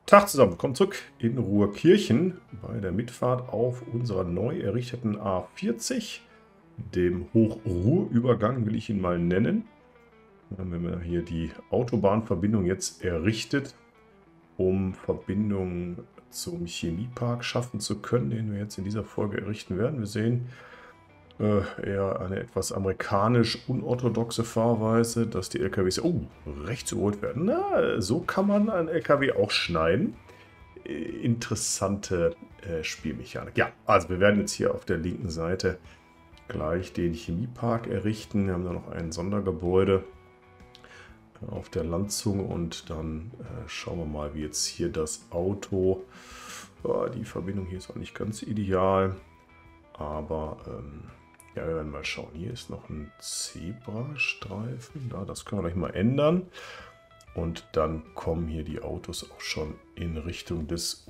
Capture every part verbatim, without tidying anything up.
Tag zusammen, willkommen zurück in Ruhrkirchen bei der Mitfahrt auf unserer neu errichteten A vierzig, dem Hochruhrübergang will ich ihn mal nennen. Dann haben wir hier die Autobahnverbindung jetzt errichtet, um Verbindungen zum Chemiepark schaffen zu können, den wir jetzt in dieser Folge errichten werden. Wir sehen äh, eher eine etwas amerikanisch unorthodoxe Fahrweise, dass die L K Ws oh, rechts überholt werden. Na, so kann man einen L K W auch schneiden. Interessante äh, Spielmechanik. Ja, also wir werden jetzt hier auf der linken Seite gleich den Chemiepark errichten. Wir haben da noch ein Sondergebäude äh, auf der Landzunge und dann äh, schauen wir mal, wie jetzt hier das Auto, oh, die Verbindung hier ist auch nicht ganz ideal, aber ähm, ja, wir werden mal schauen. Hier ist noch ein Zebrastreifen, da, das können wir gleich mal ändern. Und dann kommen hier die Autos auch schon in Richtung des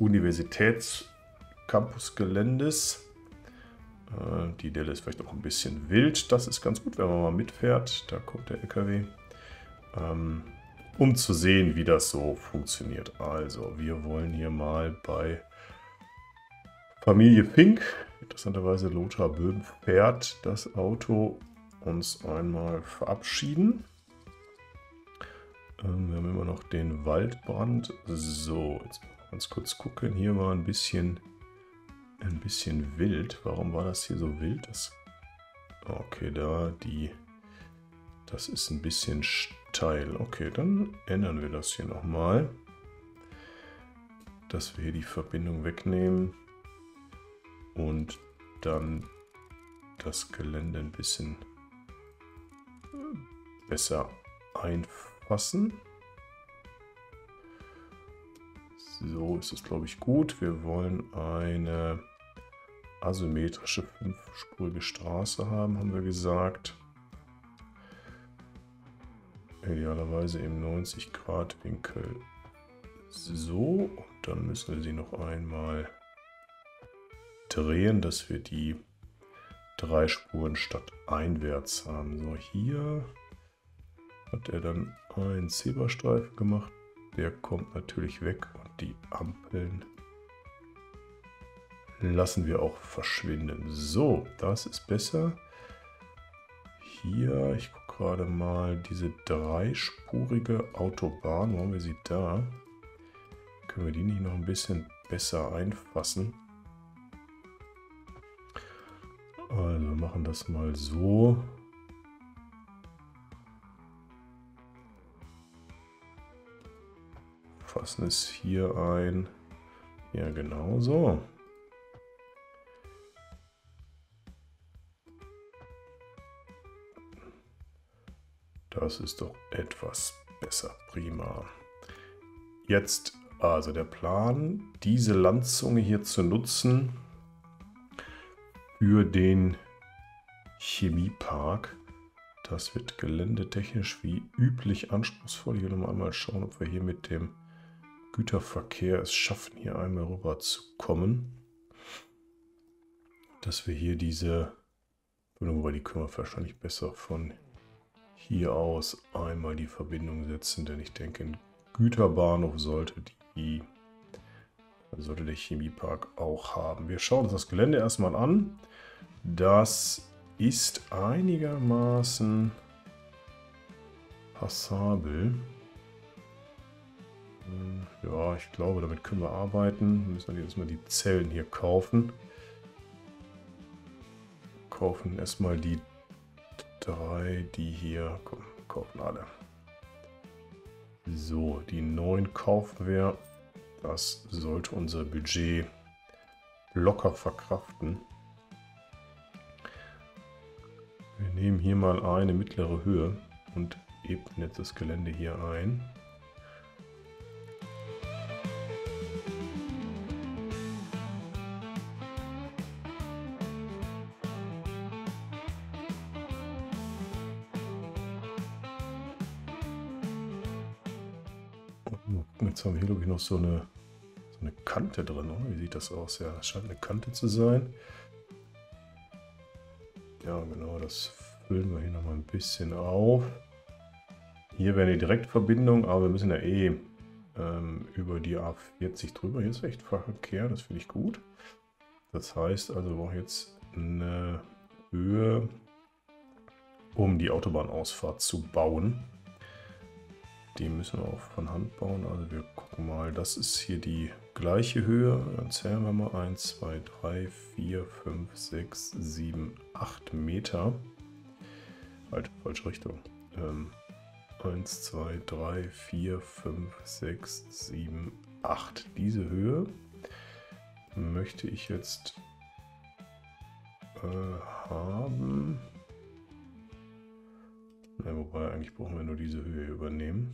Universitätscampusgeländes. Äh, die Delle ist vielleicht noch ein bisschen wild. Das ist ganz gut, wenn man mal mitfährt. Da kommt der L K W. Ähm, um zu sehen, wie das so funktioniert. Also, wir wollen hier mal bei Familie Fink, interessanterweise Lothar Böhm fährt, das Auto uns einmal verabschieden. Wir haben immer noch den Waldbrand. So, jetzt ganz kurz gucken. Hier war ein bisschen, ein bisschen wild. Warum war das hier so wild? Das, okay, da die, das ist ein bisschen steil. Okay, dann ändern wir das hier nochmal, dass wir hier die Verbindung wegnehmen und dann das Gelände ein bisschen besser einfassen. So ist es, glaube ich, gut. Wir wollen eine asymmetrische fünfspurige Straße haben, haben wir gesagt. Idealerweise im neunzig Grad Winkel. So, und dann müssen wir sie noch einmal drehen, dass wir die drei Spuren statt einwärts haben. So, hier hat er dann einen Zebrastreifen gemacht. Der kommt natürlich weg und die Ampeln lassen wir auch verschwinden. So, das ist besser. Hier, ich gucke gerade mal, diese dreispurige Autobahn, wo haben wir sie da? Können wir die nicht noch ein bisschen besser einfassen? Also wir machen das mal so. Fassen es hier ein. Ja, genau so. Das ist doch etwas besser. Prima. Jetzt also der Plan, diese Landzunge hier zu nutzen für den Chemiepark. Das wird geländetechnisch wie üblich anspruchsvoll. Ich will noch einmal schauen, ob wir hier mit dem Güterverkehr es schaffen, hier einmal rüber zu kommen. Dass wir hier diese, wobei die können wir wahrscheinlich besser von hier aus einmal die Verbindung setzen, denn ich denke, ein Güterbahnhof sollte die, sollte der Chemiepark auch haben. Wir schauen uns das Gelände erstmal an. Das ist einigermaßen passabel. Ja, ich glaube, damit können wir arbeiten. Wir müssen jetzt mal die Zellen hier kaufen. Kaufen erstmal die drei, die hier, komm, kaufen alle. So, die neun kaufen wir. Das sollte unser Budget locker verkraften. Wir nehmen hier mal eine mittlere Höhe und ebnen jetzt das Gelände hier ein. Jetzt haben wir hier, glaube ich, noch so eine, so eine Kante drin, oder? Wie sieht das aus? Ja, das scheint eine Kante zu sein. Ja, genau, das füllen wir hier noch mal ein bisschen auf. Hier wäre eine Direktverbindung, aber wir müssen ja eh ähm, über die A vierzig drüber. Hier ist echt Verkehr, das finde ich gut. Das heißt also, wir brauchen jetzt eine Höhe, um die Autobahnausfahrt zu bauen. Die müssen wir auch von Hand bauen. Also wir gucken mal, das ist hier die gleiche Höhe. Dann zählen wir mal eins, zwei, drei, vier, fünf, sechs, sieben, acht Meter. Halt, falsche Richtung. Ähm, eins, zwei, drei, vier, fünf, sechs, sieben, acht. Diese Höhe möchte ich jetzt äh, haben. Ja, wobei, eigentlich brauchen wir nur diese Höhe übernehmen.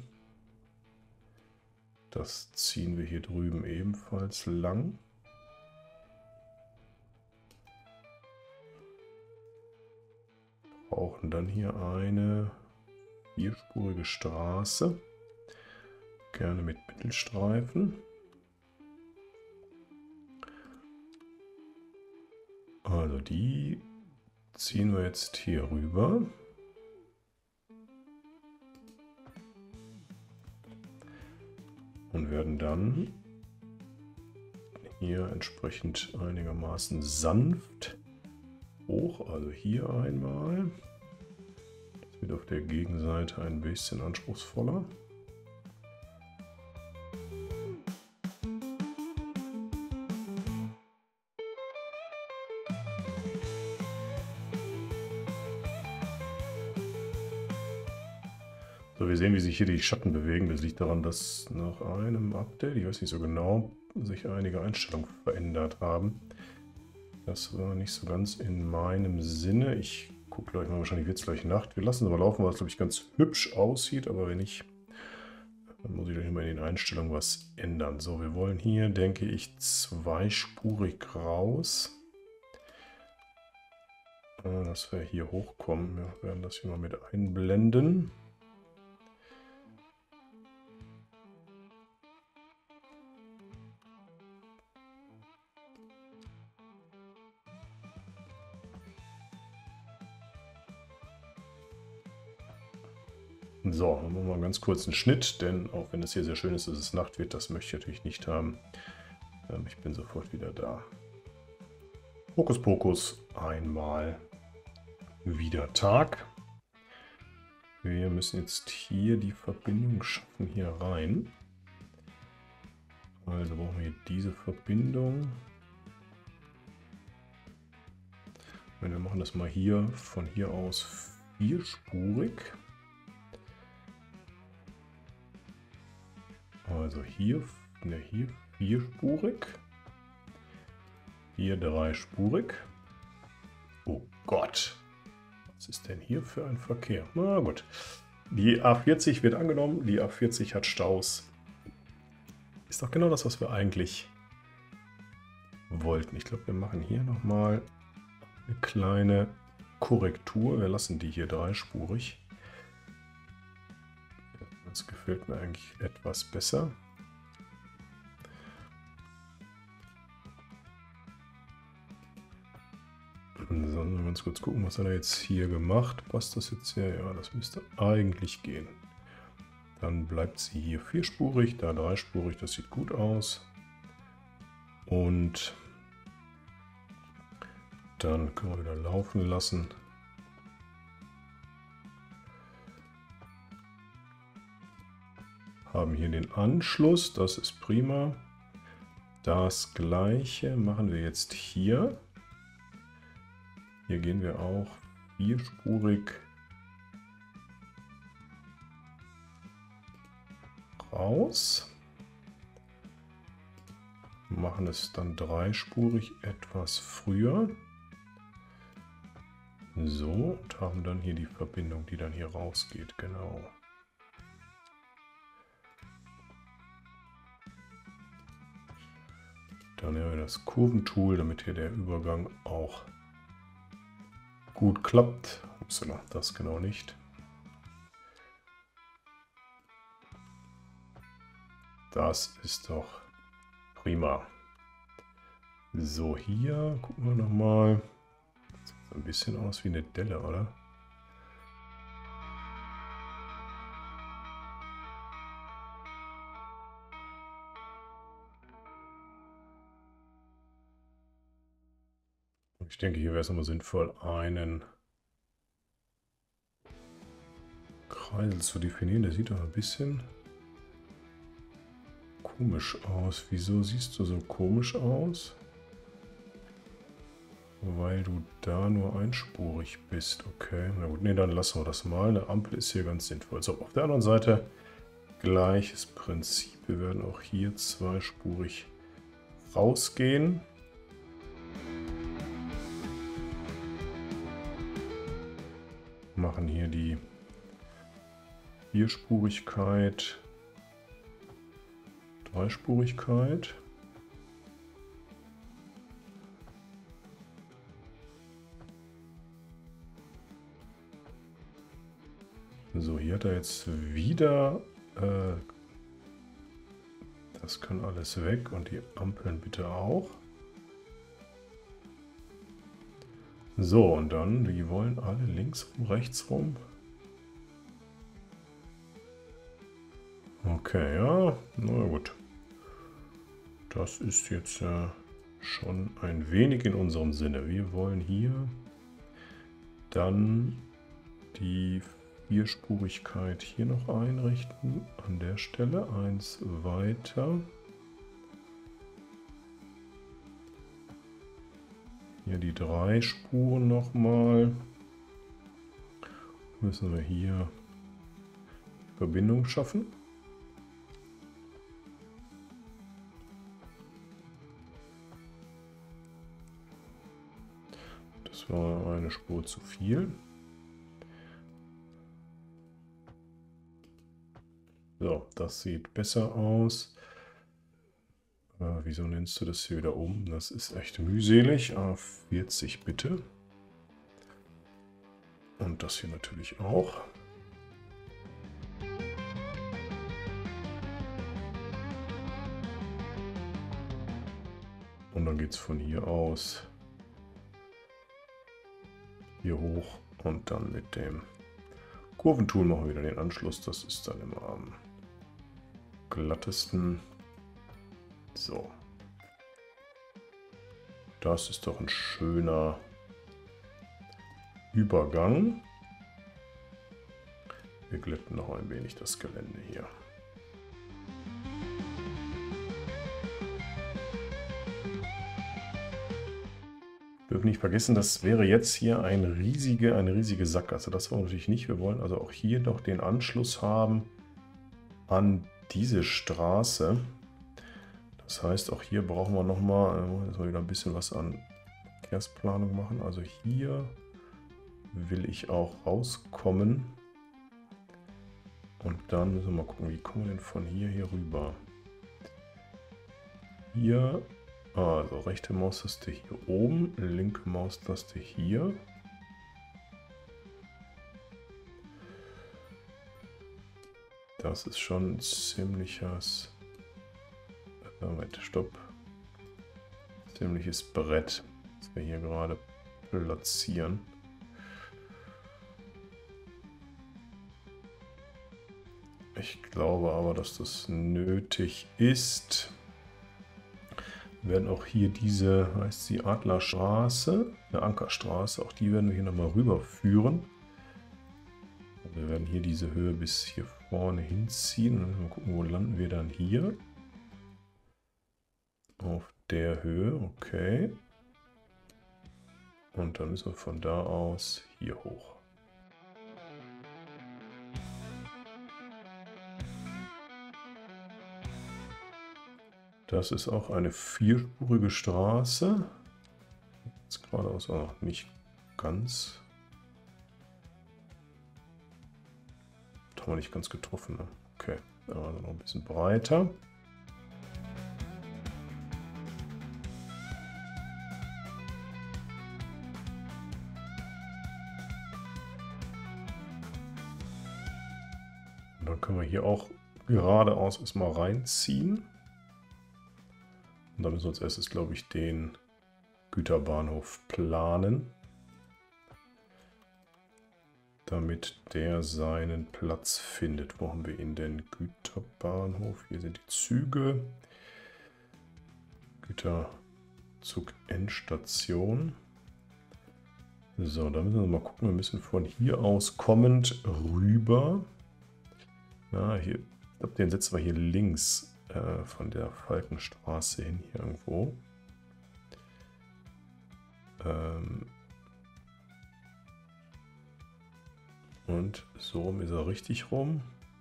Das ziehen wir hier drüben ebenfalls lang. Brauchen dann hier eine vierspurige Straße. Gerne mit Mittelstreifen. Also die ziehen wir jetzt hier rüber. Und werden dann hier entsprechend einigermaßen sanft hoch, also hier einmal. Das wird auf der Gegenseite ein bisschen anspruchsvoller. So, wir sehen, wie sich hier die Schatten bewegen. Das liegt daran, dass nach einem Update, ich weiß nicht so genau, sich einige Einstellungen verändert haben. Das war nicht so ganz in meinem Sinne. Ich gucke gleich mal, wahrscheinlich wird es gleich Nacht. Wir lassen es aber laufen, weil es, glaube ich, ganz hübsch aussieht. Aber wenn nicht, dann muss ich gleich mal in den Einstellungen was ändern. So, wir wollen hier, denke ich, zweispurig raus. Dass wir hier hochkommen. Wir werden das hier mal mit einblenden. So, dann machen wir mal ganz kurz einen Schnitt, denn auch wenn es hier sehr schön ist, dass es Nacht wird, das möchte ich natürlich nicht haben. Ähm, ich bin sofort wieder da. Hokus Pokus, einmal wieder Tag. Wir müssen jetzt hier die Verbindung schaffen, hier rein. Also brauchen wir diese Verbindung. Wir machen das mal hier von hier aus vierspurig. Also hier, ne, hier vierspurig. Hier dreispurig. Oh Gott. Was ist denn hier für ein Verkehr? Na gut. Die A vierzig wird angenommen. Die A vierzig hat Staus. Ist doch genau das, was wir eigentlich wollten. Ich glaube, wir machen hier nochmal eine kleine Korrektur. Wir lassen die hier dreispurig. Das gefällt mir eigentlich etwas besser. So, mal ganz kurz gucken, was hat er jetzt hier gemacht. Passt das jetzt hier? Ja, das müsste eigentlich gehen. Dann bleibt sie hier vierspurig, da dreispurig. Das sieht gut aus. Und dann können wir wieder laufen lassen. Haben hier den Anschluss, das ist prima. Das gleiche machen wir jetzt hier. Hier gehen wir auch vierspurig raus. Machen es dann dreispurig etwas früher. So, und haben dann hier die Verbindung, die dann hier rausgeht, genau. Dann haben wir das Kurventool, damit hier der Übergang auch gut klappt. Upsala, das genau nicht. Das ist doch prima. So, hier gucken wir nochmal. Das sieht ein bisschen aus wie eine Delle, oder? Ich denke, hier wäre es immer sinnvoll, einen Kreisel zu definieren. Der sieht doch ein bisschen komisch aus. Wieso siehst du so komisch aus? Weil du da nur einspurig bist. Okay, na gut, nee, dann lassen wir das mal. Eine Ampel ist hier ganz sinnvoll. So, auf der anderen Seite gleiches Prinzip. Wir werden auch hier zweispurig rausgehen. Machen hier die Vierspurigkeit, Dreispurigkeit. So, hier hat er jetzt wieder, äh, das kann alles weg und die Ampeln bitte auch. So, und dann, die wollen alle links rum, rechts rum. Okay, ja, na gut. Das ist jetzt äh, schon ein wenig in unserem Sinne. Wir wollen hier dann die Vierspurigkeit hier noch einrichten. An der Stelle eins weiter. Hier die drei Spuren nochmal. Müssen wir hier Verbindung schaffen. Das war eine Spur zu viel. So, das sieht besser aus. Äh, wieso nennst du das hier wieder um? Das ist echt mühselig. A vierzig bitte. Und das hier natürlich auch. Und dann geht es von hier aus hier hoch und dann mit dem Kurventool machen wir wieder den Anschluss. Das ist dann immer am glattesten. So. Das ist doch ein schöner Übergang. Wir glätten noch ein wenig das Gelände hier. Wir dürfen nicht vergessen, das wäre jetzt hier eine riesige, eine riesige Sackgasse. Das wollen wir natürlich nicht. Wir wollen also auch hier noch den Anschluss haben an diese Straße. Das heißt, auch hier brauchen wir nochmal äh, wieder ein bisschen was an Verkehrsplanung machen. Also hier will ich auch rauskommen. Und dann müssen wir mal gucken, wie kommen wir denn von hier hier rüber. Hier, also rechte Maustaste hier oben, linke Maustaste hier. Das ist schon ein ziemliches... Moment, stopp. Ziemliches Brett, das wir hier gerade platzieren. Ich glaube aber, dass das nötig ist. Wir werden auch hier diese, heißt sie Adlerstraße, eine Ankerstraße, auch die werden wir hier nochmal rüberführen. Wir werden hier diese Höhe bis hier vorne hinziehen. Dann müssen wir gucken, wo landen wir dann hier. Auf der Höhe, okay. Und dann müssen wir von da aus hier hoch. Das ist auch eine vierspurige Straße. Jetzt geradeaus auch noch nicht ganz. Das haben wir nicht ganz getroffen, ne? Okay, also noch ein bisschen breiter. Und dann können wir hier auch geradeaus erstmal reinziehen. Und dann müssen wir als erstes, glaube ich, den Güterbahnhof planen, damit der seinen Platz findet. Wo haben wir ihn denn? Güterbahnhof, hier sind die Züge. Güterzug Endstation. So, da müssen wir mal gucken. Wir müssen von hier aus kommend rüber. Ja, hier, ich glaube, den setzen wir hier links äh, von der Falkenstraße hin, hier irgendwo. Ähm Und so rum ist er richtig rum.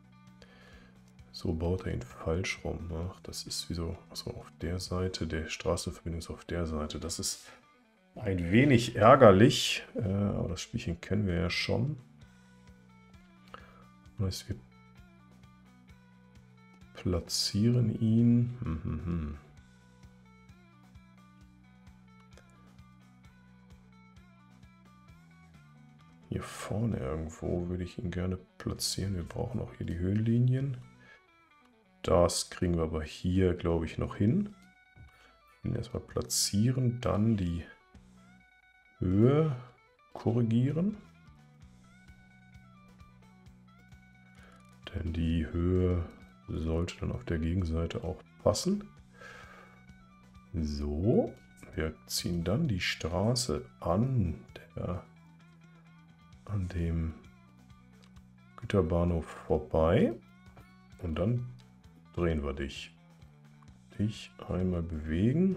So baut er ihn falsch rum. Ach, das ist wie so, also auf der Seite, der Straßenverbindung ist auf der Seite. Das ist ein wenig ärgerlich, äh, aber das Spielchen kennen wir ja schon. Das heißt, wir platzieren ihn. Hm, hm, hm. Hier vorne irgendwo würde ich ihn gerne platzieren. Wir brauchen auch hier die Höhenlinien. Das kriegen wir aber hier, glaube ich, noch hin. Ihn erstmal platzieren, dann die Höhe korrigieren. Denn die Höhe sollte dann auf der Gegenseite auch passen. So, wir ziehen dann die Straße an, der, an dem Güterbahnhof vorbei. Und dann drehen wir dich. Dich einmal bewegen.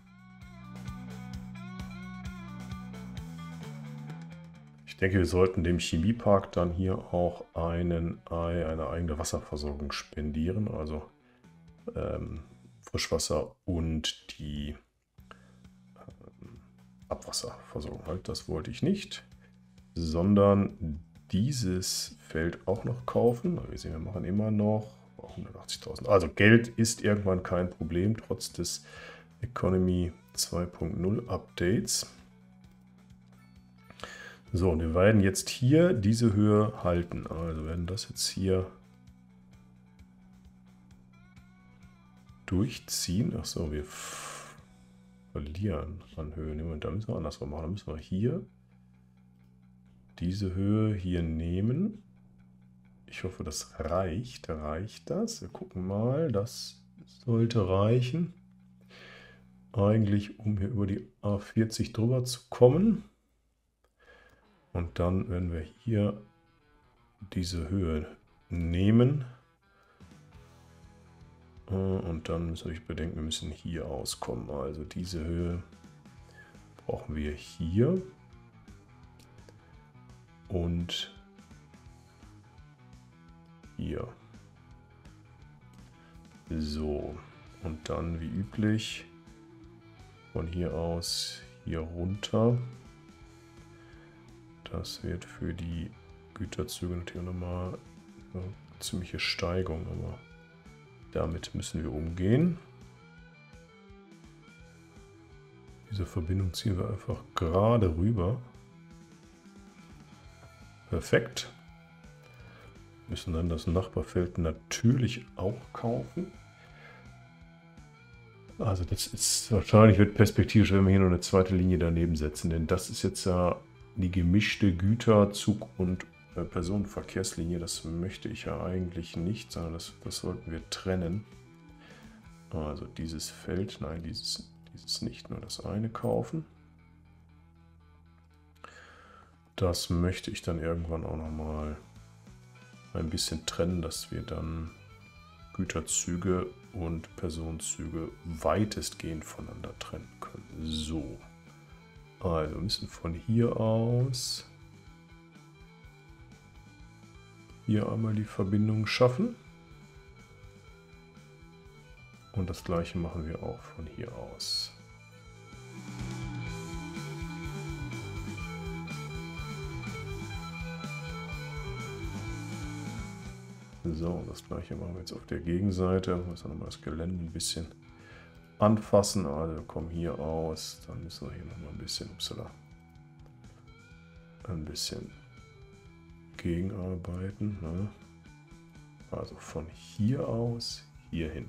Ich denke, wir sollten dem Chemiepark dann hier auch einen, eine eigene Wasserversorgung spendieren. Also ähm, Frischwasser und die ähm, Abwasserversorgung. Halt, das wollte ich nicht. Sondern dieses Feld auch noch kaufen. Wir sehen, wir machen immer noch hundertachtzigtausend. Also Geld ist irgendwann kein Problem, trotz des Economy zwei Punkt null Updates. So, und wir werden jetzt hier diese Höhe halten. Also werden das jetzt hier durchziehen. Achso, wir verlieren an Höhe. Da müssen wir andersrum machen. Da müssen wir hier diese Höhe hier nehmen. Ich hoffe, das reicht. Reicht das? Wir gucken mal. Das sollte reichen. Eigentlich, um hier über die A vierzig drüber zu kommen. Und dann werden wir hier diese Höhe nehmen. Und dann müssen wir bedenken, wir müssen hier auskommen. Also diese Höhe brauchen wir hier. Und hier. So. Und dann wie üblich von hier aus hier runter. Das wird für die Güterzüge natürlich nochmal eine ziemliche Steigung, aber damit müssen wir umgehen. Diese Verbindung ziehen wir einfach gerade rüber. Perfekt. Müssen dann das Nachbarfeld natürlich auch kaufen. Also das ist wahrscheinlich, wird perspektivisch, wenn wir hier noch eine zweite Linie daneben setzen, denn das ist jetzt ja die gemischte Güterzug- und äh, Personenverkehrslinie. Das möchte ich ja eigentlich nicht, sondern das, das sollten wir trennen. Also dieses Feld, nein, dieses, dieses nicht, nur das eine kaufen. Das möchte ich dann irgendwann auch noch mal ein bisschen trennen, dass wir dann Güterzüge und Personenzüge weitestgehend voneinander trennen können. So, also wir müssen von hier aus hier einmal die Verbindung schaffen. Und das gleiche machen wir auch von hier aus. So, das gleiche machen wir jetzt auf der Gegenseite. Wir müssen nochmal das Gelände ein bisschen anfassen. Also wir kommen hier aus. Dann müssen wir hier nochmal ein bisschen, upsala, ein bisschen gegenarbeiten. Ne? Also von hier aus hier hin.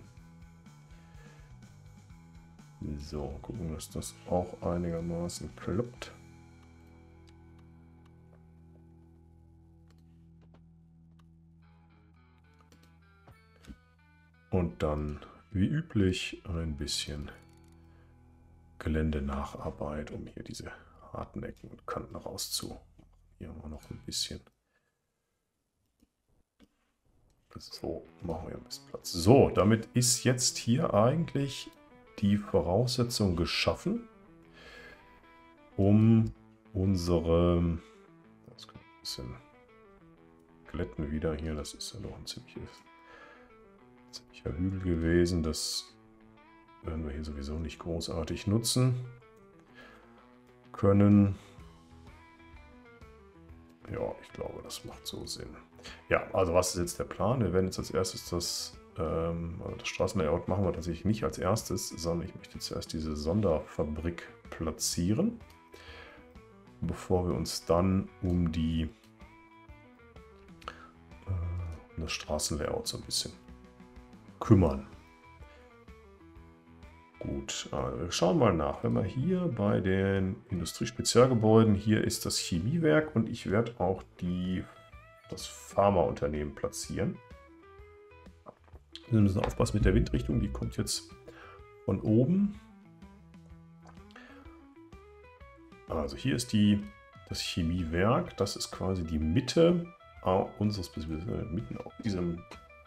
So, gucken, dass das auch einigermaßen klappt. Und dann, wie üblich, ein bisschen Geländenacharbeit, um hier diese harten Ecken und Kanten rauszu. Hier haben wir noch ein bisschen. So, machen wir ein bisschen Platz. So, damit ist jetzt hier eigentlich die Voraussetzung geschaffen, um unsere, das kann ein bisschen glätten wieder hier, das ist ja noch ein ziemliches, ziemlicher Hügel gewesen, das werden wir hier sowieso nicht großartig nutzen können. Ja, ich glaube, das macht so Sinn. Ja, also was ist jetzt der Plan? Wir werden jetzt als erstes das, ähm, das Straßenlayout machen wir tatsächlich nicht als erstes, sondern ich möchte zuerst diese Sonderfabrik platzieren, bevor wir uns dann um die äh, um das Straßenlayout so ein bisschen kümmern. Gut, also wir schauen mal nach. Wenn wir hier bei den Industriespezialgebäuden, hier ist das Chemiewerk und ich werde auch die, das Pharmaunternehmen platzieren. Wir müssen aufpassen mit der Windrichtung, die kommt jetzt von oben. Also hier ist die, das Chemiewerk, das ist quasi die Mitte unseres, mitten auf diesem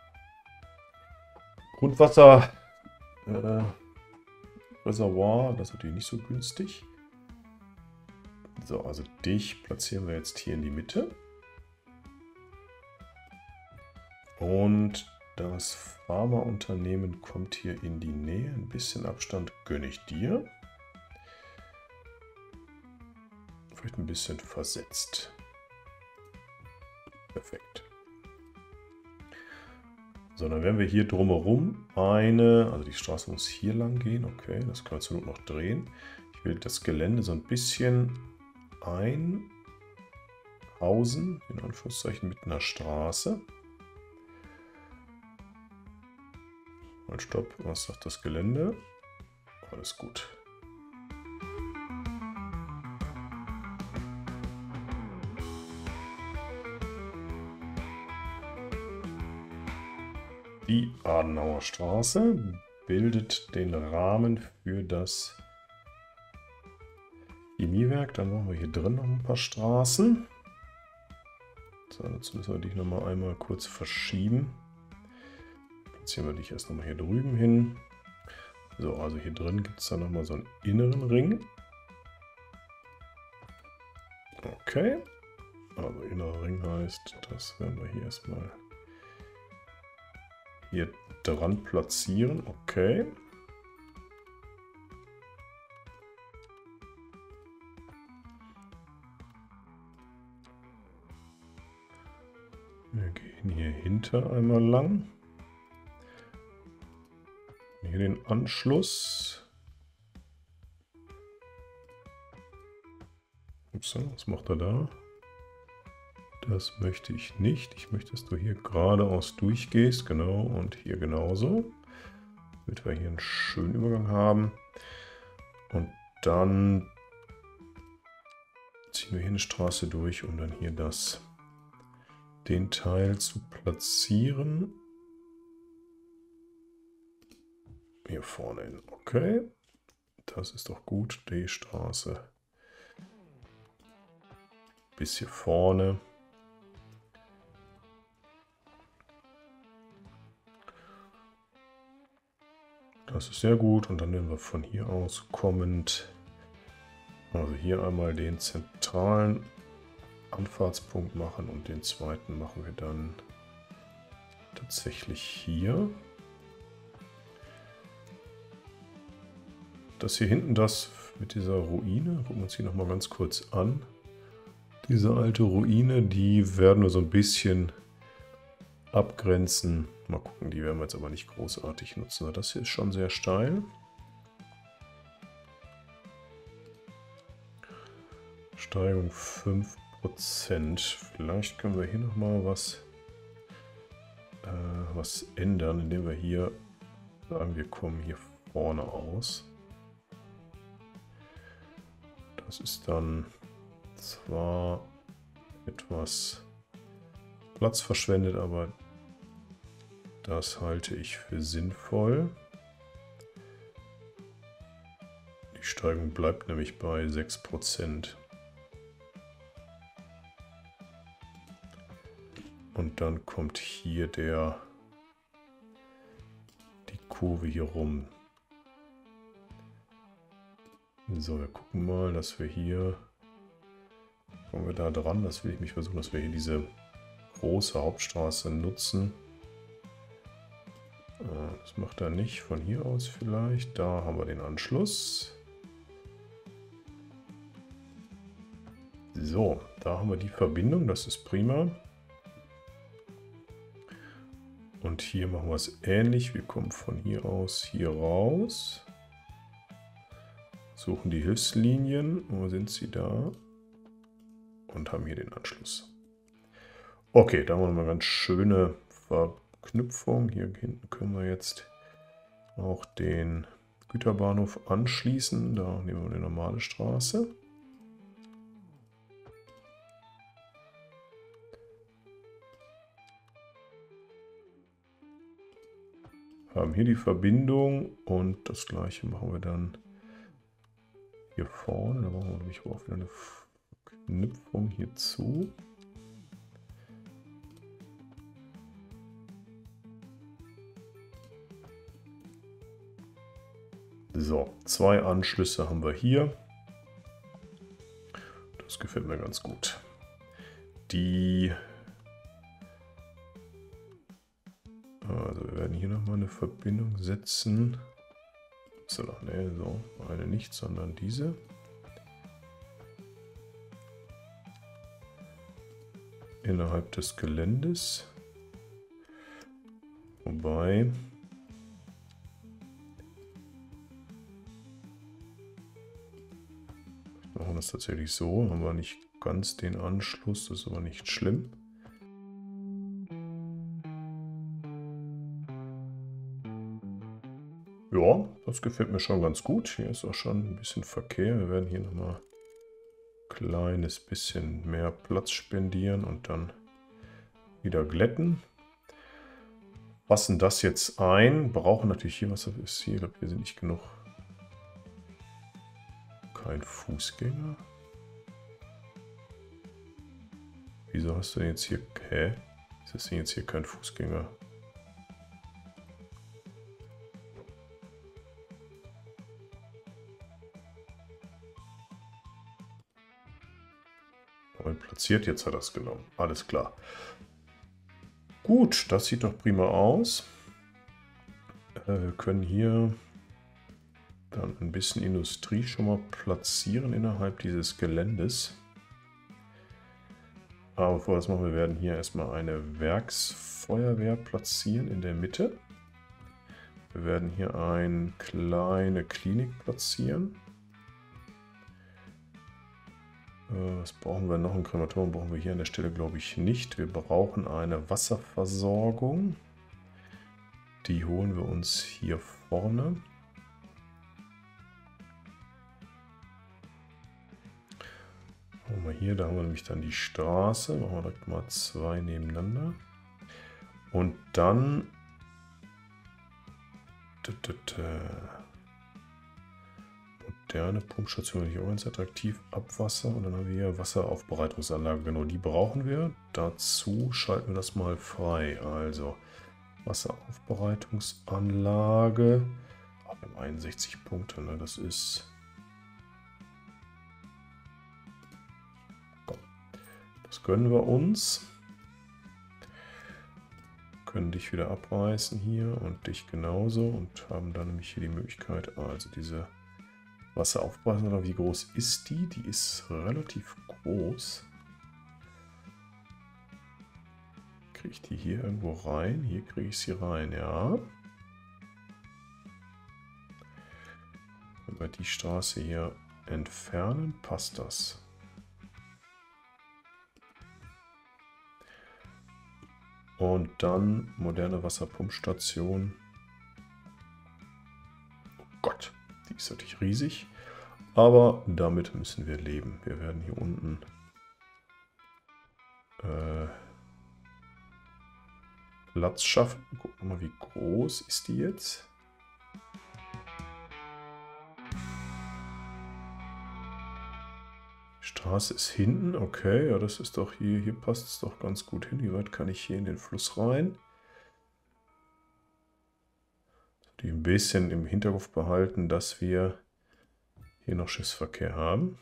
Grundwasser. Äh, Reservoir, das ist natürlich nicht so günstig. So, also dich platzieren wir jetzt hier in die Mitte. Und das Pharmaunternehmen kommt hier in die Nähe. Ein bisschen Abstand gönne ich dir. Vielleicht ein bisschen versetzt. Perfekt. So, dann werden wir hier drumherum eine, also die Straße muss hier lang gehen, okay, das können wir zur Not noch drehen. Ich will das Gelände so ein bisschen einhausen, in Anführungszeichen mit einer Straße. Mal stopp, was sagt das Gelände? Alles gut. Die Adenauer Straße bildet den Rahmen für das Chemiewerk. Dann machen wir hier drin noch ein paar Straßen. So, dazu müssen wir dich noch mal einmal kurz verschieben. Platzieren wir dich erst noch mal hier drüben hin. So, also hier drin gibt es dann noch mal so einen inneren Ring. Okay. Also innerer Ring heißt, das werden wir hier erstmal hier dran platzieren. Okay. Wir gehen hier hinter einmal lang. Hier den Anschluss. Ups, was macht er da? Das möchte ich nicht. Ich möchte, dass du hier geradeaus durchgehst. Genau, und hier genauso. Damit wir hier einen schönen Übergang haben. Und dann ziehen wir hier eine Straße durch, um dann hier das, den Teil zu platzieren. Hier vorne hin. Okay. Das ist doch gut. Die Straße. Bis hier vorne. Das ist sehr gut. Und dann nehmen wir von hier aus kommend, also hier einmal den zentralen Anfahrtspunkt machen und den zweiten machen wir dann tatsächlich hier. Das hier hinten, das mit dieser Ruine, gucken wir uns hier nochmal ganz kurz an. Diese alte Ruine, die werden wir so ein bisschen abgrenzen. Mal gucken, die werden wir jetzt aber nicht großartig nutzen. Das hier ist schon sehr steil. Steigung fünf Prozent. Vielleicht können wir hier nochmal was, äh, was ändern, indem wir hier sagen, wir kommen hier vorne aus. Das ist dann zwar etwas Platz verschwendet, aber das halte ich für sinnvoll. Die Steigung bleibt nämlich bei sechs Prozent. Und dann kommt hier der die Kurve hier rum. So, wir gucken mal, dass wir hier, kommen wir da dran, das will ich mich versuchen, dass wir hier diese große Hauptstraße nutzen. Das macht er nicht, von hier aus vielleicht. Da haben wir den Anschluss. So, da haben wir die Verbindung, das ist prima. Und hier machen wir es ähnlich, wir kommen von hier aus hier raus. Suchen die Hilfslinien, wo sind sie da? Und haben hier den Anschluss. Okay, da haben wir eine ganz schöne Verknüpfung. Hier hinten können wir jetzt auch den Güterbahnhof anschließen. Da nehmen wir eine normale Straße. Haben hier die Verbindung und das gleiche machen wir dann hier vorne. Da machen wir nämlich auch wieder eine Verknüpfung hierzu. So, zwei Anschlüsse haben wir hier. Das gefällt mir ganz gut. Die, also wir werden hier nochmal eine Verbindung setzen. So, nee, so, eine nicht, sondern diese. Innerhalb des Geländes. Wobei machen wir das tatsächlich so, haben wir nicht ganz den Anschluss, das ist aber nicht schlimm. Ja, das gefällt mir schon ganz gut. Hier ist auch schon ein bisschen Verkehr. Wir werden hier nochmal ein kleines bisschen mehr Platz spendieren und dann wieder glätten. Passen das jetzt ein. Brauchen natürlich hier, was ist hier? Ich glaube, hier sind nicht genug. Kein Fußgänger. Wieso hast du denn jetzt hier... Hä? Ist das denn jetzt hier kein Fußgänger? Platziert, jetzt hat er es genommen. Alles klar. Gut, das sieht doch prima aus. Äh, wir können hier dann ein bisschen Industrie schon mal platzieren innerhalb dieses Geländes. Aber bevor wir das machen, wir werden hier erstmal eine Werksfeuerwehr platzieren in der Mitte. Wir werden hier eine kleine Klinik platzieren. Was brauchen wir noch? Ein Krematorium brauchen wir hier an der Stelle, glaube ich, nicht. Wir brauchen eine Wasserversorgung. Die holen wir uns hier vorne. Machen wir hier, da haben wir nämlich dann die Straße. Machen wir direkt mal zwei nebeneinander. Und dann... Moderne Pumpstation finde ich auch ganz attraktiv. Abwasser und dann haben wir hier Wasseraufbereitungsanlage. Genau, die brauchen wir. Dazu schalten wir das mal frei. Also Wasseraufbereitungsanlage. Oh, wir haben einundsechzig Punkte, ne? Das ist... Komm. Das gönnen wir uns. Können dich wieder abreißen hier und dich genauso und haben dann nämlich hier die Möglichkeit, also diese Wasseraufbereitung, wie groß ist die? Die ist relativ groß. Kriege ich die hier irgendwo rein? Hier kriege ich sie rein, ja. Wenn wir die Straße hier entfernen, passt das. Und dann moderne Wasserpumpstation. Oh Gott, die ist natürlich riesig. Aber damit müssen wir leben. Wir werden hier unten äh, Platz schaffen. Gucken wir mal, wie groß ist die jetzt? Straße ist hinten, okay, ja, das ist doch hier, hier passt es doch ganz gut hin. Wie weit kann ich hier in den Fluss rein? Die ein bisschen im Hinterkopf behalten, dass wir hier noch Schiffsverkehr haben.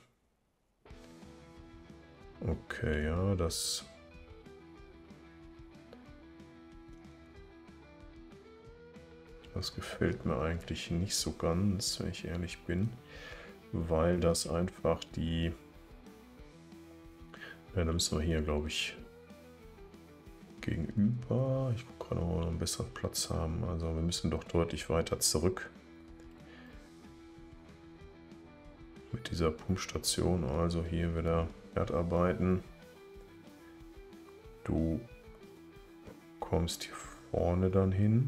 Okay, ja, das... Das gefällt mir eigentlich nicht so ganz, wenn ich ehrlich bin, weil das einfach die... Ja, da müssen wir hier, glaube ich, gegenüber. Ich gucke gerade, ob wir noch einen besseren Platz haben. Also wir müssen doch deutlich weiter zurück. Mit dieser Pumpstation, also hier wieder Erdarbeiten. Du kommst hier vorne dann hin.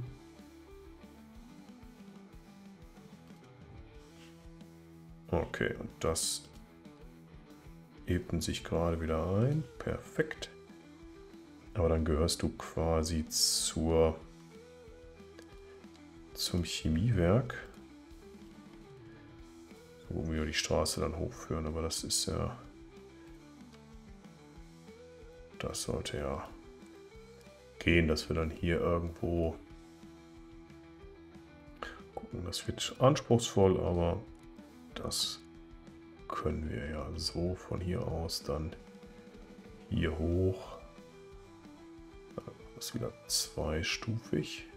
Okay, und das ebnet sich gerade wieder ein. Perfekt. Aber dann gehörst du quasi zur, zum Chemiewerk. Wo wir die Straße dann hochführen, aber das ist ja... Das sollte ja gehen, dass wir dann hier irgendwo gucken. Das wird anspruchsvoll, aber das können wir ja so von hier aus dann hier hoch. Das ist wieder zweistufig.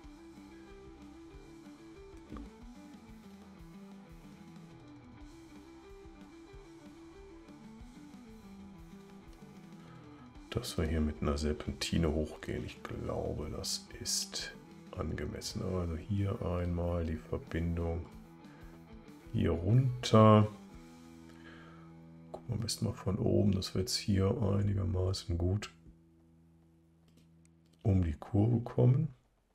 Dass wir hier mit einer Serpentine hochgehen. Ich glaube, das ist angemessen. Also hier einmal die Verbindung hier runter. Gucken wir am besten mal von oben, dass wir jetzt hier einigermaßen gut um die Kurve kommen.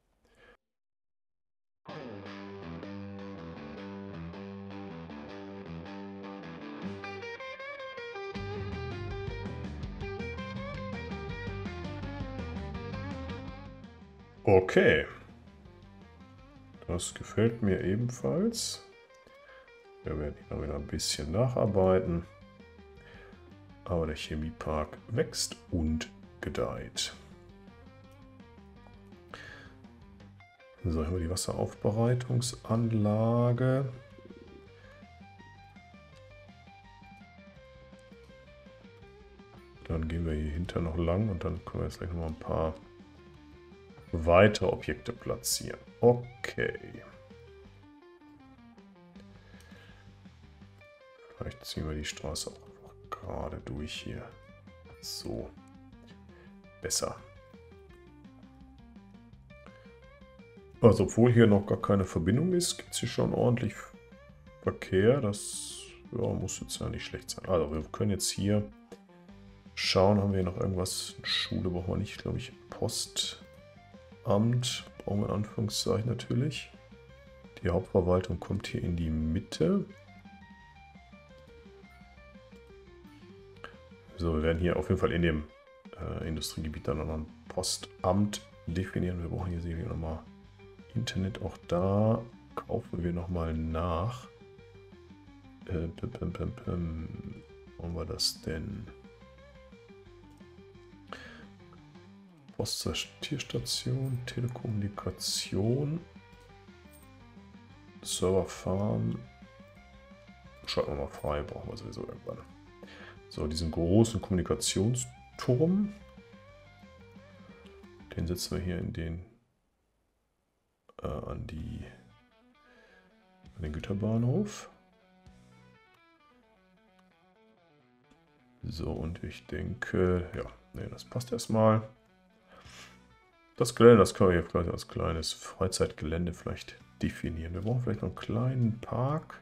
Okay. Das gefällt mir ebenfalls. Wir werden hier wieder ein bisschen nacharbeiten. Aber der Chemiepark wächst und gedeiht. So, haben wir die Wasseraufbereitungsanlage. Dann gehen wir hier hinter noch lang und dann können wir jetzt gleich noch mal ein paar weitere Objekte platzieren. Okay. Vielleicht ziehen wir die Straße auch einfach gerade durch hier. So. Besser. Also obwohl hier noch gar keine Verbindung ist, gibt es hier schon ordentlich Verkehr. Das ja, muss jetzt ja nicht schlecht sein. Also wir können jetzt hier schauen, haben wir hier noch irgendwas? Schule brauchen wir nicht, glaube ich. Postamt brauchen wir in Anführungszeichen natürlich. Die Hauptverwaltung kommt hier in die Mitte. So, wir werden hier auf jeden Fall in dem äh, Industriegebiet dann noch ein Postamt definieren. Wir brauchen hier sicherlich nochmal Internet. Auch da kaufen wir nochmal nach. Äh, pim, pim, pim, pim. Wo haben wir das denn? Postsortierstation, Telekommunikation, Serverfarm. Schalten wir mal frei, brauchen wir sowieso irgendwann. So, diesen großen Kommunikationsturm, den setzen wir hier in den äh, an die an den Güterbahnhof. So, und ich denke, ja, nee, das passt erstmal. Das Gelände, das können wir hier vielleicht als kleines Freizeitgelände vielleicht definieren. Wir brauchen vielleicht noch einen kleinen Park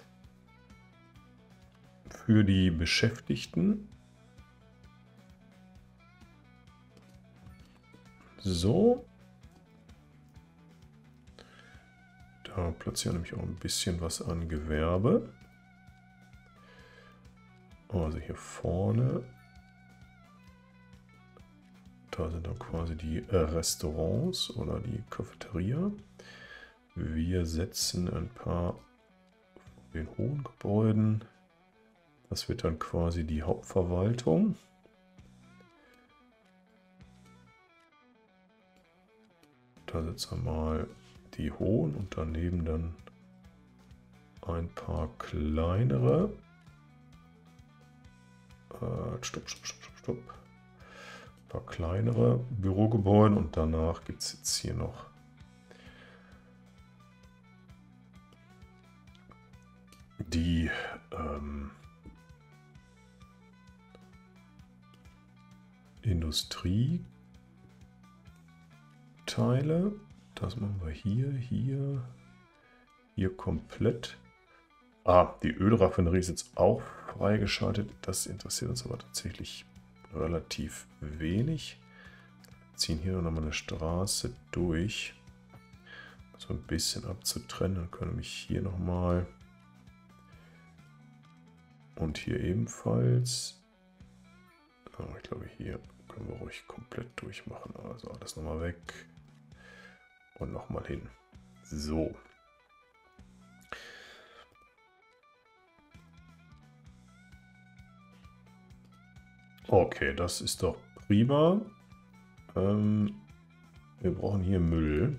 für die Beschäftigten. So. Da platzieren wir nämlich auch ein bisschen was an Gewerbe. Also hier vorne. Da sind dann quasi die Restaurants oder die Cafeteria. Wir setzen ein paar von den hohen Gebäuden Das wird dann quasi die Hauptverwaltung. Da setzen wir mal die hohen und daneben dann ein paar kleinere. Äh, stopp, stopp, stopp, stopp, stopp. Ein paar kleinere Bürogebäude und danach gibt es jetzt hier noch die ähm, Industrieteile. Das machen wir hier, hier, hier komplett. Ah, die Ölraffinerie ist jetzt auch freigeschaltet. Das interessiert uns aber tatsächlich relativ wenig. Wir ziehen hier noch mal eine Straße durch. So ein bisschen abzutrennen. Dann können wir mich hier nochmal und hier ebenfalls. Oh, ich glaube, hier können wir ruhig komplett durchmachen. Also alles nochmal weg und nochmal hin. So. Okay, das ist doch prima. Ähm, wir brauchen hier Müll.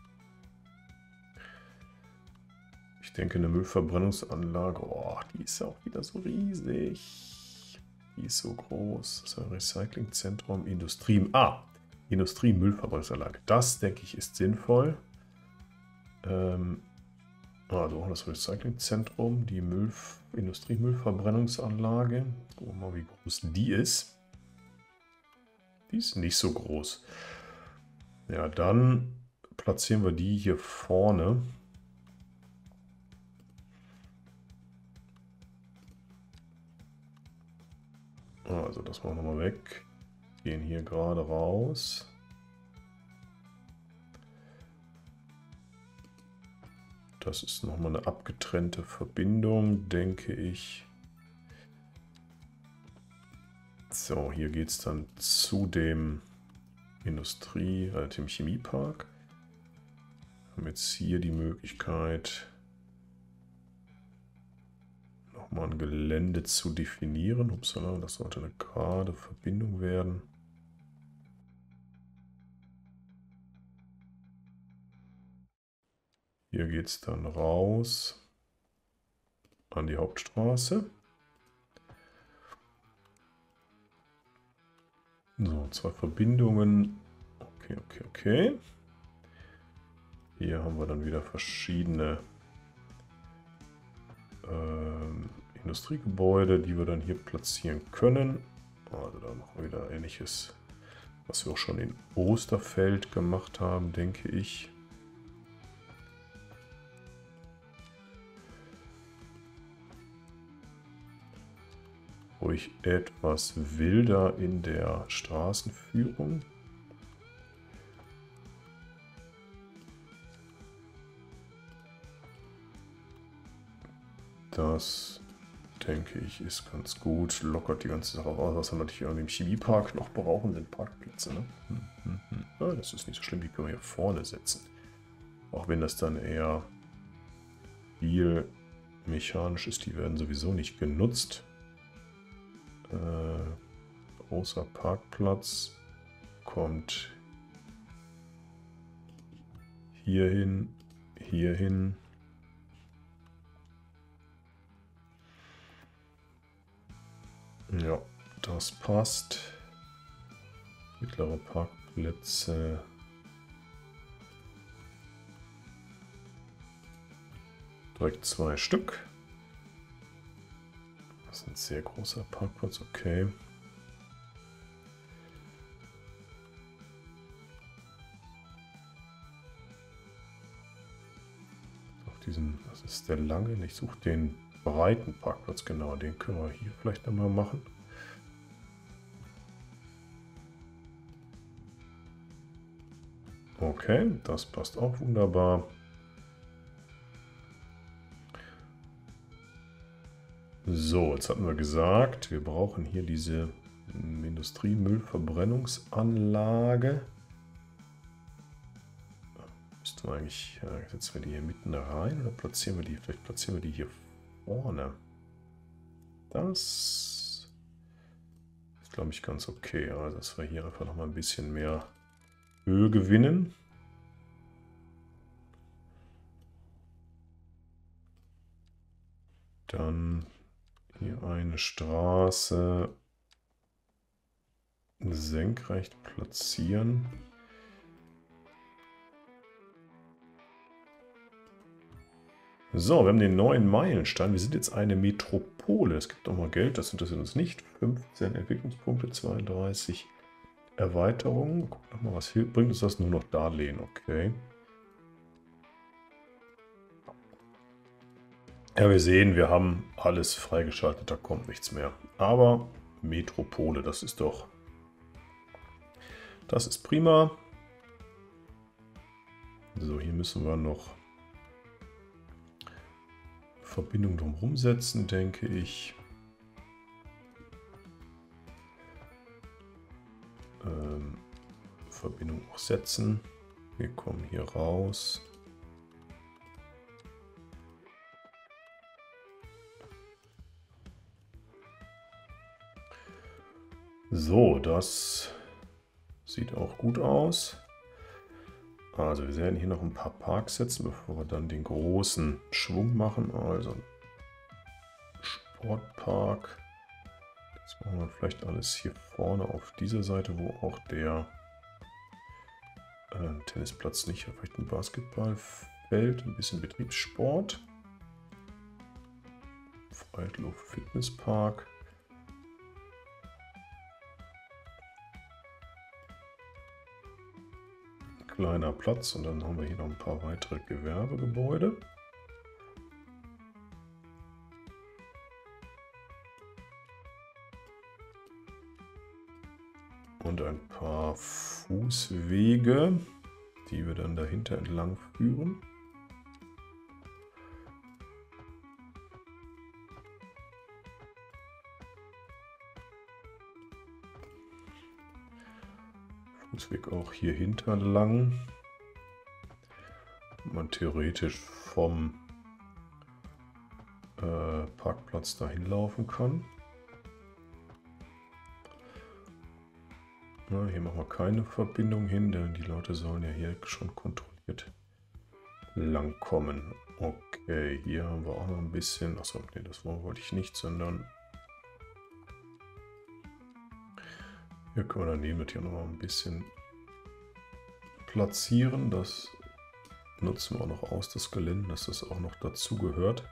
Ich denke, eine Müllverbrennungsanlage, oh, die ist ja auch wieder so riesig. Die ist so groß. Das ist ein Recyclingzentrum, Industrie. Ah, Industrie-Müllverbrennungsanlage. Das, denke ich, ist sinnvoll. Ähm, also auch das Recyclingzentrum, die Müll, Industriemüllverbrennungsanlage. Gucken wir mal, wie groß die ist. Die ist nicht so groß. Ja, dann platzieren wir die hier vorne. Also das machen wir mal weg. Gehen hier gerade raus. Das ist nochmal eine abgetrennte Verbindung, denke ich. So, hier geht es dann zu dem Industrie, äh, dem Chemiepark. Wir haben jetzt hier die Möglichkeit, nochmal ein Gelände zu definieren. Upsala, das sollte eine gerade Verbindung werden. Hier geht es dann raus an die Hauptstraße. So, zwei Verbindungen. Okay, okay, okay. Hier haben wir dann wieder verschiedene ähm, Industriegebäude, die wir dann hier platzieren können. Also da machen wir wieder Ähnliches, was wir auch schon in Osterfeld gemacht haben, denke ich. Ruhig etwas wilder in der Straßenführung. Das, denke ich, ist ganz gut. Lockert die ganze Sache aus. Was wir natürlich im Chemiepark noch brauchen, sind Parkplätze. Ne? Hm, hm, hm. Ja, das ist nicht so schlimm, die können wir hier vorne setzen. Auch wenn das dann eher viel mechanisch ist, die werden sowieso nicht genutzt. Äh, großer Parkplatz kommt hierhin, hierhin. Ja, das passt. Mittlere Parkplätze. Direkt zwei Stück. Das ist ein sehr großer Parkplatz, okay. Auf diesen, das ist der lange. Ich suche den breiten Parkplatz, genau. Den können wir hier vielleicht einmal machen. Okay, das passt auch wunderbar. So, jetzt hatten wir gesagt, wir brauchen hier diese Industriemüllverbrennungsanlage. Müssten wir eigentlich, ja, setzen wir die hier mitten rein oder platzieren wir die? Vielleicht platzieren wir die hier vorne. Das ist, glaube ich, ganz okay. Also, dass wir hier einfach noch mal ein bisschen mehr Höhe gewinnen. Dann hier eine Straße senkrecht platzieren. So, wir haben den neuen Meilenstein. Wir sind jetzt eine Metropole. Es gibt nochmal Geld, das interessiert uns nicht. fünfzehn Entwicklungspunkte, zweiunddreißig Erweiterungen. Guck nochmal, was hier bringt uns das? Nur noch Darlehen, okay. Ja, wir sehen, wir haben alles freigeschaltet, da kommt nichts mehr. Aber Metropole, das ist doch... Das ist prima. So, hier müssen wir noch Verbindung drumherum setzen, denke ich. Ähm, Verbindung auch setzen. Wir kommen hier raus. So, das sieht auch gut aus. Also wir werden hier noch ein paar Parks setzen, bevor wir dann den großen Schwung machen. Also Sportpark. Das machen wir vielleicht alles hier vorne auf dieser Seite, wo auch der äh, Tennisplatz nicht, vielleicht ein Basketballfeld, ein bisschen Betriebssport. Freiluft Fitnesspark. Kleiner Platz und dann haben wir hier noch ein paar weitere Gewerbegebäude. Und ein paar Fußwege, die wir dann dahinter entlang führen. Fußweg auch hier hinter lang. Man theoretisch vom äh, Parkplatz dahin laufen kann. Na, hier machen wir keine Verbindung hin, denn die Leute sollen ja hier schon kontrolliert lang kommen. Okay, hier haben wir auch noch ein bisschen. Achso, nee, das wollte ich nicht, sondern hier können wir daneben hier noch mal ein bisschen platzieren. Das nutzen wir auch noch aus, das Gelände, dass das auch noch dazu gehört.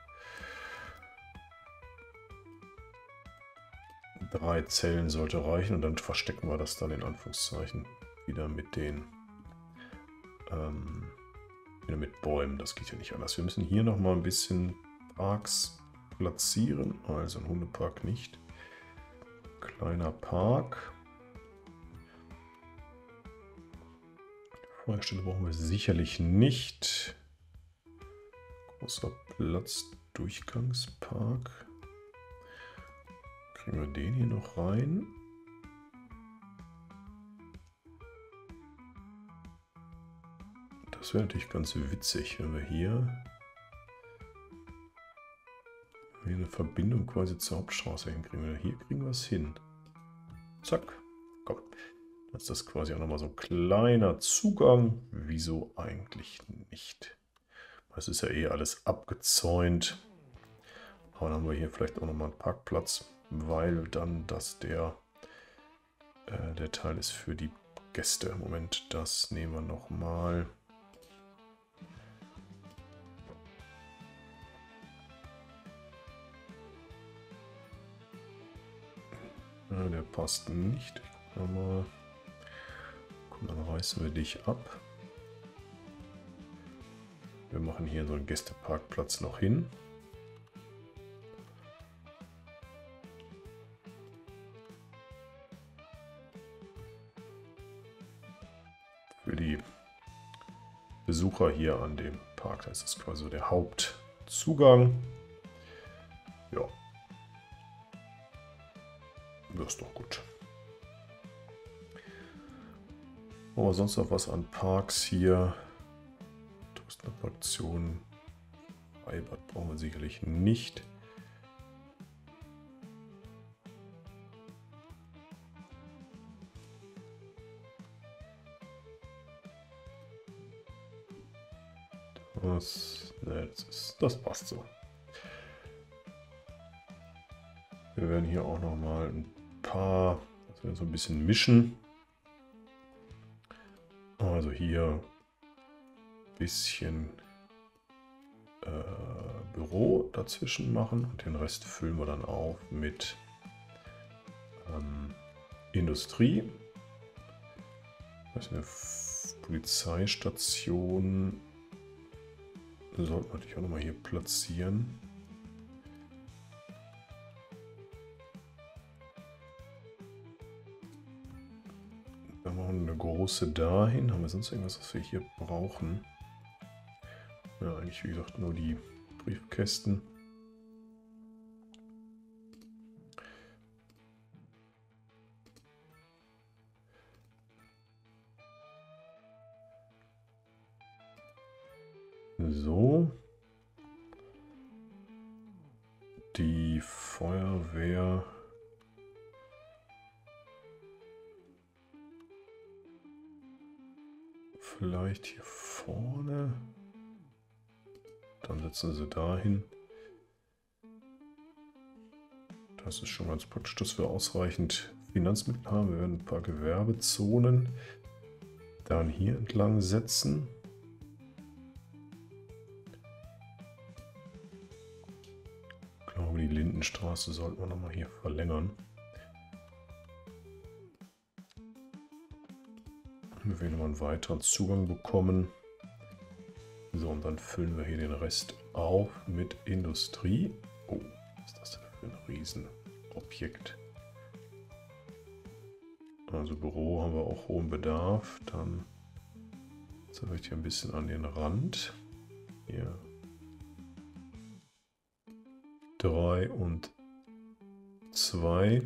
Drei Zellen sollte reichen und dann verstecken wir das dann in Anführungszeichen wieder mit den ähm, wieder mit Bäumen. Das geht ja nicht anders. Wir müssen hier noch mal ein bisschen Parks platzieren. Also ein Hundepark nicht. Kleiner Park. Feuerstelle brauchen wir sicherlich nicht. Großer Platz, Durchgangspark. Kriegen wir den hier noch rein? Das wäre natürlich ganz witzig, wenn wir hier, hier eine Verbindung quasi zur Hauptstraße hinkriegen. Hier kriegen wir es hin. Zack. Komm. Das ist das quasi auch nochmal so ein kleiner Zugang. Wieso eigentlich nicht? Es ist ja eh alles abgezäunt. Aber dann haben wir hier vielleicht auch nochmal einen Parkplatz, weil dann das der, äh, der Teil ist für die Gäste. Moment, das nehmen wir nochmal. Ja, der passt nicht. Ich guck mal. Komm, dann reißen wir dich ab. Wir machen hier so einen Gästeparkplatz noch hin. Für die Besucher hier an dem Park, das ist quasi so der Hauptzugang. Ja. Das ist doch gut. Aber sonst noch was an Parks hier? Touristenattraktionen. Freibad brauchen wir sicherlich nicht. Das, ne, das, ist, das passt so. Wir werden hier auch noch mal ein paar, dass wir so ein bisschen mischen. Also hier ein bisschen äh, Büro dazwischen machen und den Rest füllen wir dann auf mit ähm, Industrie. Das ist eine Polizeistation. Sollten wir natürlich auch noch mal hier platzieren. Dann machen wir eine große dahin. Haben wir sonst irgendwas, was wir hier brauchen? Ja, eigentlich wie gesagt nur die Briefkästen. So. Die Feuerwehr. Vielleicht hier vorne. Dann setzen sie dahin. Das ist schon ganz praktisch, dass wir ausreichend Finanzmittel haben. Wir werden ein paar Gewerbezonen dann hier entlang setzen. Ich glaube, die Lindenstraße sollten wir nochmal hier verlängern. Wir werden nochmal einen weiteren Zugang bekommen. So, und dann füllen wir hier den Rest auf mit Industrie. Oh, was ist das denn für ein Riesenobjekt? Also Büro haben wir auch hohen Bedarf. Dann vielleicht hier ein bisschen an den Rand. Hier. Drei und zwei.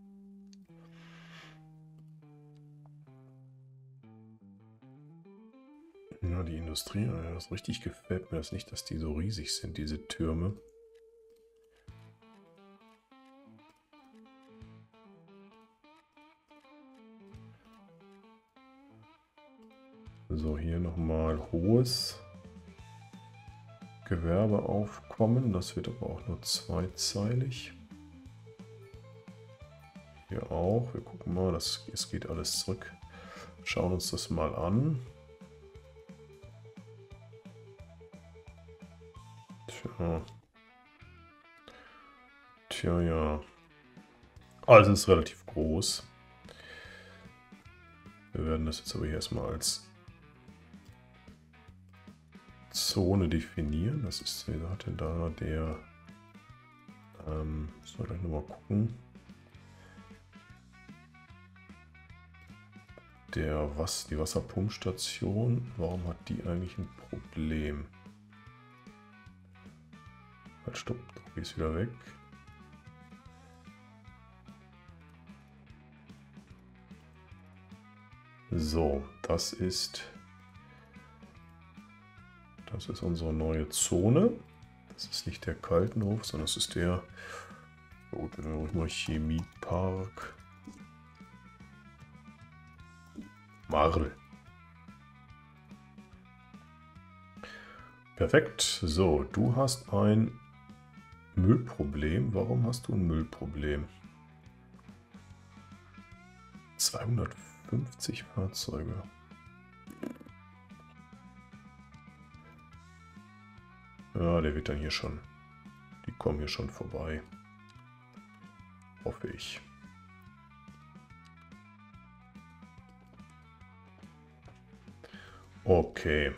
Ja, die Industrie, das richtig gefällt mir das nicht, dass die so riesig sind, diese Türme. So, hier nochmal hohes Gewerbeaufkommen. Das wird aber auch nur zweizeilig. Hier auch. Wir gucken mal, das, es geht alles zurück. Schauen uns das mal an. Tja. Tja, ja. Also es ist relativ groß. Wir werden das jetzt aber hier erstmal als Zone definieren. Das ist, wer hat denn da der, ähm, soll gleich nochmal gucken. Der, was, die Wasserpumpstation, warum hat die eigentlich ein Problem? Halt, stopp, die ist wieder weg. So, das ist das ist unsere neue Zone. Das ist nicht der Kaltenhof, sondern das ist der gut, mal Chemiepark Marl. Perfekt. So, du hast ein Müllproblem. Warum hast du ein Müllproblem? zweihundertfünfzig Fahrzeuge. Ja, der wird dann hier schon. Die kommen hier schon vorbei. Hoffe ich. Okay.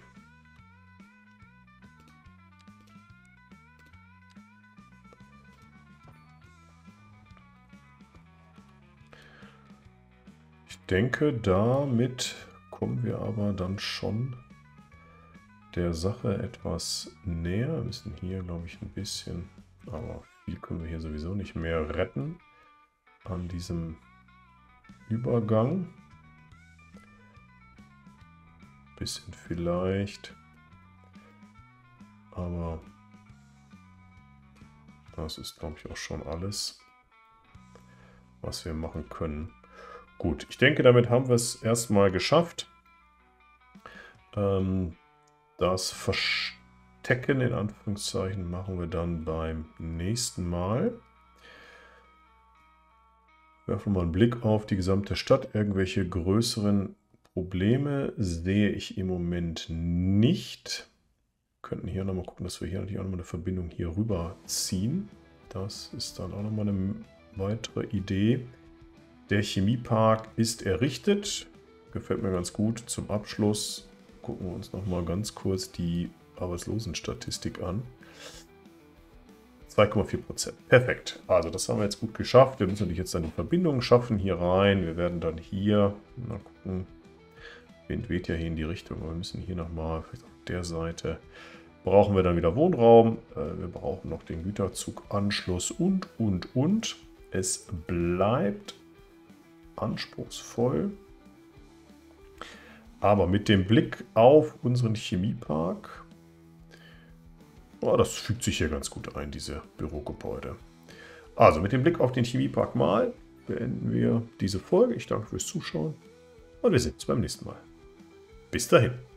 Ich denke, damit kommen wir aber dann schon der Sache etwas näher. Wir müssen hier, glaube ich, ein bisschen, aber viel können wir hier sowieso nicht mehr retten an diesem Übergang. Bisschen vielleicht, aber das ist, glaube ich, auch schon alles, was wir machen können. Gut, ich denke, damit haben wir es erstmal geschafft. Ähm, Das Tecken in Anführungszeichen machen wir dann beim nächsten Mal. Werfen wir mal einen Blick auf die gesamte Stadt. Irgendwelche größeren Probleme sehe ich im Moment nicht. Wir könnten hier nochmal gucken, dass wir hier natürlich auch nochmal eine Verbindung hier rüber ziehen. Das ist dann auch nochmal eine weitere Idee. Der Chemiepark ist errichtet. Gefällt mir ganz gut. Zum Abschluss gucken wir uns nochmal ganz kurz die Arbeitslosenstatistik an. zwei Komma vier Prozent. Perfekt. Also das haben wir jetzt gut geschafft. Wir müssen natürlich jetzt dann die Verbindung schaffen hier rein. Wir werden dann hier, mal gucken, Wind weht ja hier in die Richtung, aber wir müssen hier nochmal, vielleicht auf der Seite, brauchen wir dann wieder Wohnraum. Wir brauchen noch den Güterzuganschluss und, und, und. Es bleibt anspruchsvoll. Aber mit dem Blick auf unseren Chemiepark, oh, das fügt sich hier ganz gut ein, diese Bürogebäude. Also mit dem Blick auf den Chemiepark mal beenden wir diese Folge. Ich danke fürs Zuschauen und wir sehen uns beim nächsten Mal. Bis dahin.